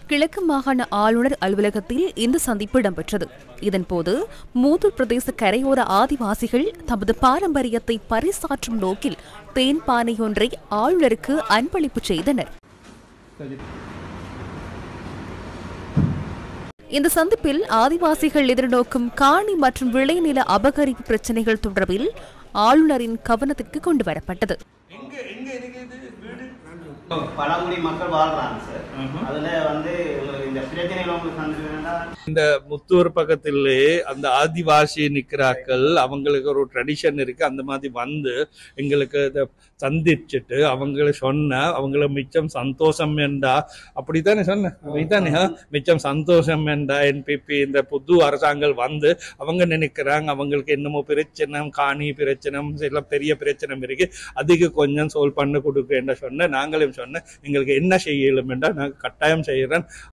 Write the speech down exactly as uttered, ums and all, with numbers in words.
கிழக்கு மாகாண ஆளுநர் அலுவலகத்தில் இந்த சந்திப்பு இடம்பெற்றது. இதன்போது மூதூர் பிரதேச கரையோர ஆதிவாசிகள் தமது பாரம்பரியத்தை பறைசாற்றும் நோக்கில் தேன் பானையொன்றை ஆளுநருக்கு அன்பளிப்பு செய்தனர். இந்த சந்திப்பில் ஆதிவாசிகள் எதிர்நோக்கும் காணி மற்றும் விளைநில அபகரிப்பு பிரச்சினைகள் தொடர்பில் ஆளுநரின் கவனத்திற்கு கொண்டு வரப்பட்டது. பழங்குடி மக்கள் வாழ்றாங்க சார். அதுல வந்து இந்த பிரச்சனைகள் உங்களுக்கு இந்த முத்தூர் பக்கத்திலே அந்த ஆதிவாசி நிக்கிறாக்கள், அவங்களுக்கு ஒரு ட்ரெடிஷன் இருக்கு. அந்த மாதிரி வந்து எங்களுக்கு இதை சந்திச்சுட்டு அவங்களை சொன்ன அவங்கள மிச்சம் சந்தோஷம் என்றா, அப்படித்தானே சொன்ன அப்படித்தானே மிச்சம் சந்தோஷம் என்றா என்பிபி இந்த புது அரசாங்கம் வந்து அவங்க நினைக்கிறாங்க அவங்களுக்கு என்னமோ பிரச்சனை, காணி பிரச்சனை, சில பெரிய பிரச்சனை இருக்கு, அதுக்கு கொஞ்சம் சோல்வ் பண்ண கொடுக்க என்ன சொன்ன. நாங்களும் சொன்ன எங்களுக்கு என்ன செய்யலும் என்றால் நான் கட்டாயம் செய்கிறேன்.